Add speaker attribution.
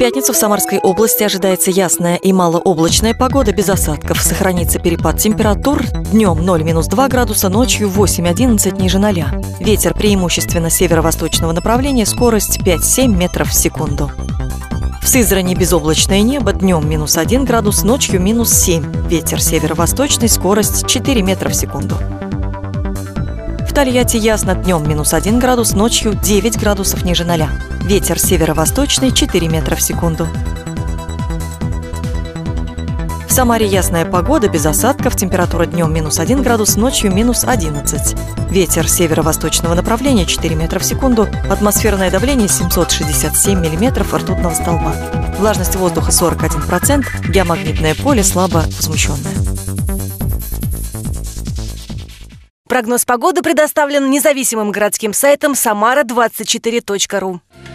Speaker 1: пятницу в Самарской области ожидается ясная и малооблачная погода без осадков. Сохранится перепад температур. Днем 0-2 градуса, ночью 8-11 ниже 0. Ветер преимущественно северо-восточного направления, скорость 5-7 метров в секунду. В Сызрани безоблачное небо, днем -1 градус, ночью -7. Ветер северо-восточный, скорость 4 метра в секунду. В Тольятти ясно, днем -1 градус, ночью 9 градусов ниже 0. Ветер северо-восточный, 4 метра в секунду. В Самаре ясная погода, без осадков, температура днем -1 градус, ночью -11. Ветер северо-восточного направления, 4 метра в секунду. Атмосферное давление 767 миллиметров ртутного столба. Влажность воздуха 41%, геомагнитное поле слабо возмущенное.
Speaker 2: Прогноз погоды предоставлен независимым городским сайтом samara24.ru.